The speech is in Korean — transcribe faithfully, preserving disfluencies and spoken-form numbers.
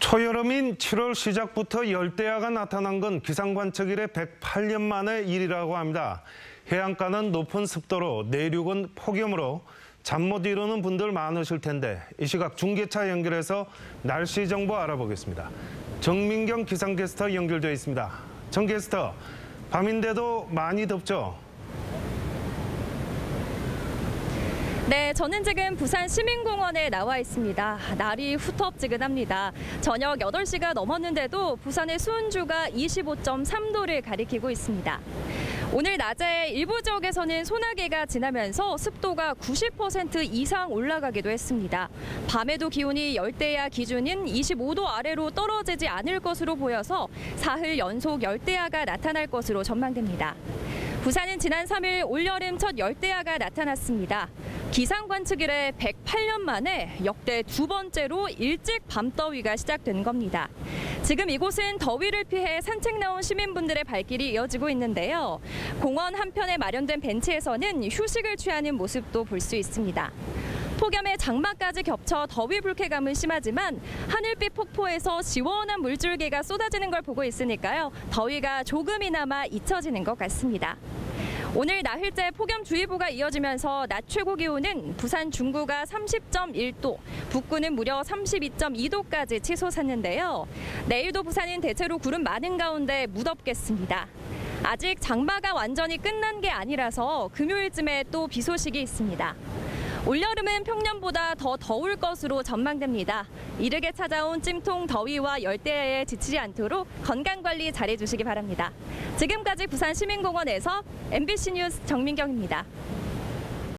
초여름인 칠월 시작부터 열대야가 나타난 건 기상관測이래 백팔 년 만의 일이라고 합니다. 해안가는 높은 습도로 내륙은 폭염으로 잠 못 이루는 분들 많으실 텐데 이 시각 중계차 연결해서 날씨 정보 알아보겠습니다. 정민경 기상캐스터 연결되어 있습니다. 정 캐스터, 밤인데도 많이 덥죠? 네, 저는 지금 부산 시민공원에 나와 있습니다. 날이 후텁지근합니다. 저녁 여덟 시가 넘었는데도 부산의 수은주가 이십오 점 삼 도를 가리키고 있습니다. 오늘 낮에 일부 지역에서는 소나기가 지나면서 습도가 구십 퍼센트 이상 올라가기도 했습니다. 밤에도 기온이 열대야 기준인 이십오 도 아래로 떨어지지 않을 것으로 보여서 사흘 연속 열대야가 나타날 것으로 전망됩니다. 부산은 지난 삼 일 올여름 첫 열대야가 나타났습니다. 기상관측 이래 백팔 년 만에 역대 두 번째로 일찍 밤더위가 시작된 겁니다. 지금 이곳은 더위를 피해 산책 나온 시민분들의 발길이 이어지고 있는데요. 공원 한편에 마련된 벤치에서는 휴식을 취하는 모습도 볼 수 있습니다. 폭염에 장마까지 겹쳐 더위 불쾌감은 심하지만 하늘빛 폭포에서 시원한 물줄기가 쏟아지는 걸 보고 있으니까요. 더위가 조금이나마 잊혀지는 것 같습니다. 오늘 나흘째 폭염주의보가 이어지면서 낮 최고 기온은 부산 중구가 삼십 점 일 도, 북구는 무려 삼십이 점 이 도까지 치솟았는데요. 내일도 부산은 대체로 구름 많은 가운데 무덥겠습니다. 아직 장마가 완전히 끝난 게 아니라서 금요일쯤에 또 비 소식이 있습니다. 올여름은 평년보다 더 더울 것으로 전망됩니다. 이르게 찾아온 찜통 더위와 열대야에 지치지 않도록 건강관리 잘해주시기 바랍니다. 지금까지 부산 시민공원에서 엠비씨 뉴스 정민경입니다.